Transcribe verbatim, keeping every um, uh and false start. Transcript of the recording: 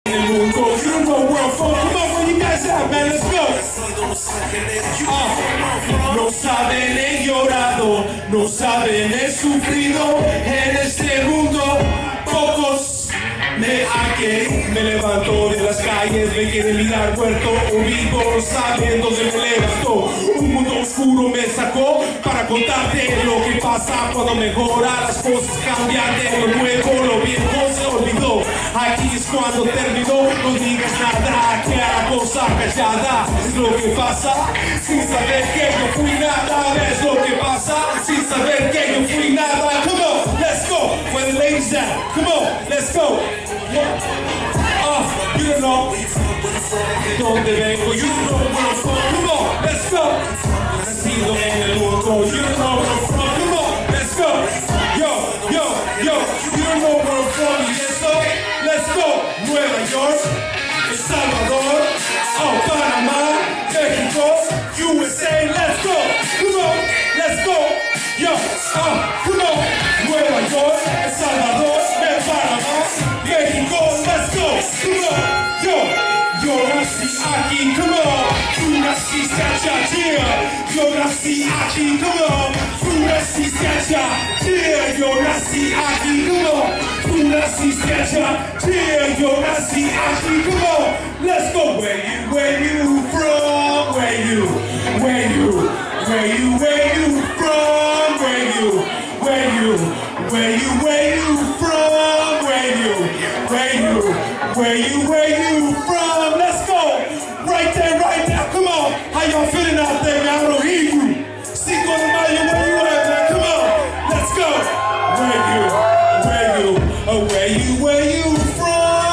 el mundo. You don't know where I'm from. Come on, where you guys at, man? Let's go. Uh, no saben, he llorado, no saben, he sufrido en este mundo. Pocos me hackean, me levanto de las calles, me quieren mirar muerto o vivo, no saben dónde me levanto. Un mundo oscuro me sacó para contarte lo que pasa cuando mejora, las cosas cambian, de lo nuevo, lo viejo se olvidó. Aquí es cuando terminó, no digas nada, que a la cosa callada es lo que pasa, sin saber que yo fui nada, es lo que pasa, sin saber que yo fui nada. Come on, let's go, where the ladies at, come on, let's go. Uh, you don't know dónde vengo, you don't know where I'm from, come on, let's go. Nacido en el mundo, you don't know where I'm from, come on, let's go. Yo, yo, yo, you don't know where I'm from, y eso, let's go. Nueva York, El Salvador, oh, Panamá, México, U S A, let's go. Come on, let's go. Yo, uh, come on. Nueva York, El Salvador, Panamá, México, let's go. Come on, yo, yo nací aquí, come on. Tú naciste allá, yeah. Yo nací aquí, come on. Tú naciste allá, yeah. Yo nací aquí, come on. Tú naciste allá, yeah. Yo nací aquí, come on. Let's go. Where you, where you from? Where you, where you, where you, where you from? Where you, where you, where you, where you from? Where you, where you, where you, where you from?